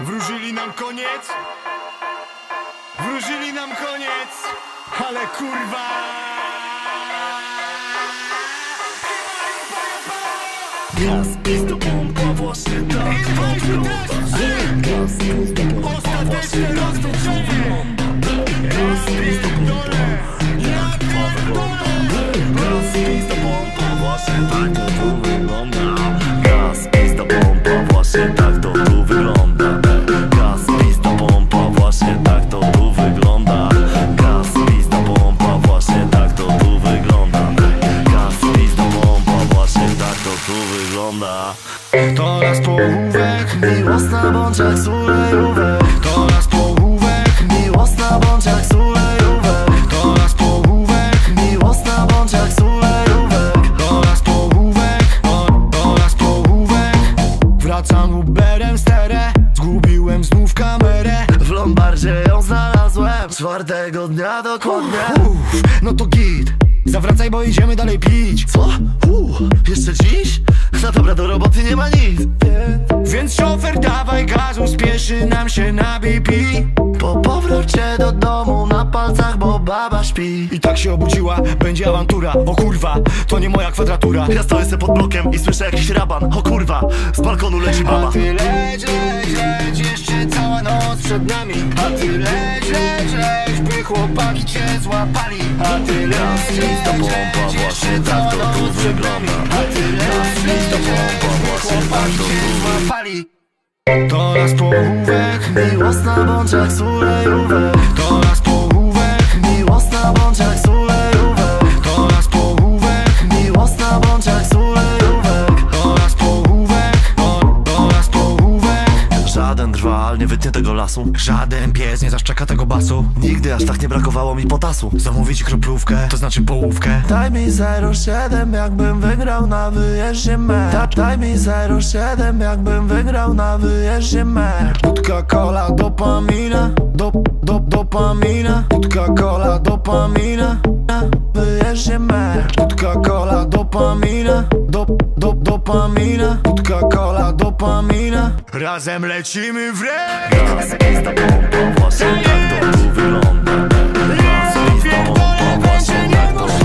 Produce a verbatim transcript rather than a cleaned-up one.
Wróżyli nam koniec, wróżyli nam koniec, ale kurwa. Gaz, pizdo, pompa, właśnie tak to wygląda. Gaz, pizdo, pompa, właśnie tak to wygląda. Gaz, pizdo, pompa, jak to wygląda. Gaz, pizdo, pompa, właśnie tak to tu wygląda. Gaz, pizdo, pompa, właśnie tak to tu wygląda. Gaz, pizdo, pompa, właśnie tak to tu wygląda. Gaz, pizdo, pompa, właśnie tak to tu wygląda. Gaz, pizdo, pompa, właśnie tak to tu wygląda. To raz połówek, Miłosna bądź jak sulejówek. to raz połówek, Miłosna bądź jak sulejówek. to raz połówek, Miłosna bądź jak sulejówek. to raz połówek, to, to raz połówek. Wracam Uberem z tere, zgubiłem znów kamerę. W Lombardzie ją znalazłem czwartego dnia dokładnie. Uff, no to git, zawracaj, bo idziemy dalej pić. Co? Uuu, jeszcze dziś? No dobra, do roboty nie ma nic. Więc szofer dawaj gazu, spieszy nam się na B P. Po powrocie do domu na palcach, bo baba śpi. I tak się obudziła, będzie awantura. O kurwa, to nie moja kwadratura. Ja stoję se pod blokiem i słyszę jakiś raban. O kurwa, z balkonu leci baba. A ty leć, leć, leć, jeszcze cała noc przed nami. A ty leć, leć, leć, by chłopaki cię złapali. A ty leć, leć, leć, jeszcze cała noc przed nami. A ty leć, leć, leć, by chłopaki cię złapali. To raz połówek, Miłosna bądź jak sulejówek. to raz połówek, Miłosna bądź jak sulejówek. to raz połówek, Miłosna bądź jak sulejówek. to raz połówek, to, to raz połówek. Żaden drwal nie wytnie tego lasu. Żaden pies nie zaszczeka tego basu. Nigdy aż tak nie brakowało mi potasu. Zamówić kroplówkę, to znaczy połówkę. Daj mi zero siedem, jakbym wygrał na wyjeździe mecz. Daj mi zero siedem, jakbym wygrał na wyjeździe mecz. Wódka, cola, dopamina, do, do, dopamina. Wódka, cola, dopamina, Na wyjeździe mecz. wódka, cola, dopamina, do, do, dopamina. Wódka, cola, dopamina. Razem lecimy w re. Gaz, pizda, pompa, właśnie tak to tu wygląda. Gaz, pizda, pompa, właśnie tak to